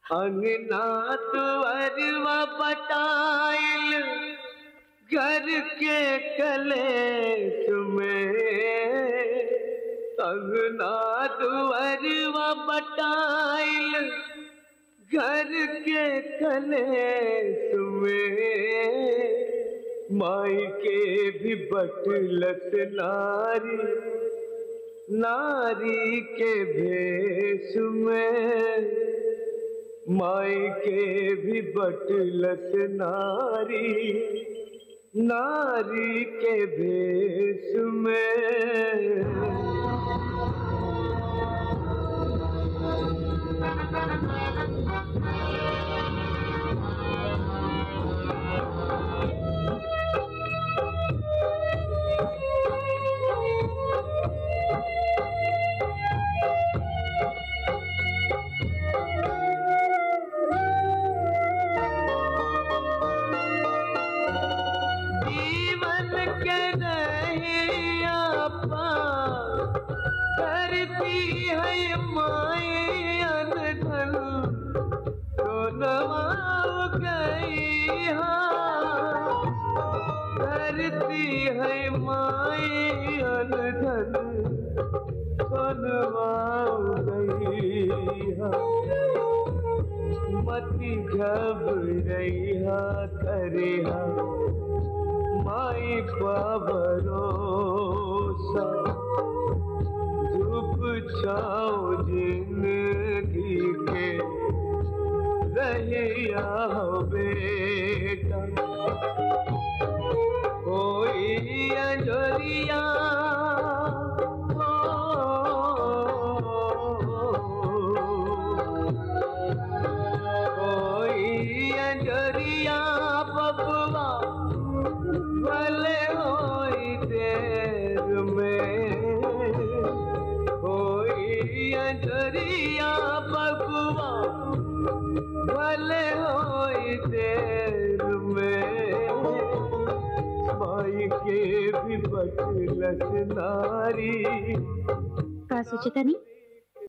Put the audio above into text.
अंगना दुअरवा पटाइल घर के कलेस में, अंगना दुअरवा पटाइल घर के कलेस में, माई के भी बटलस नारी नारी के भेष में, माई के भी बटलस नारी नारी के भेष में। करती है माई अनधन तो नवाव गई, करती है माई अनधन तो नवाव गई। मती घबरैहा करेहा माई पा भरोसा, धूप छाँव जिंदगी के रहिया बेटा, कोई अंजोरिया कोई अंजोरिया बबुआ भले होई देर में, कोई अंजोरिया बबुआ भले होई देर में, माई के भी बटलस नारी। का सोचता नहीं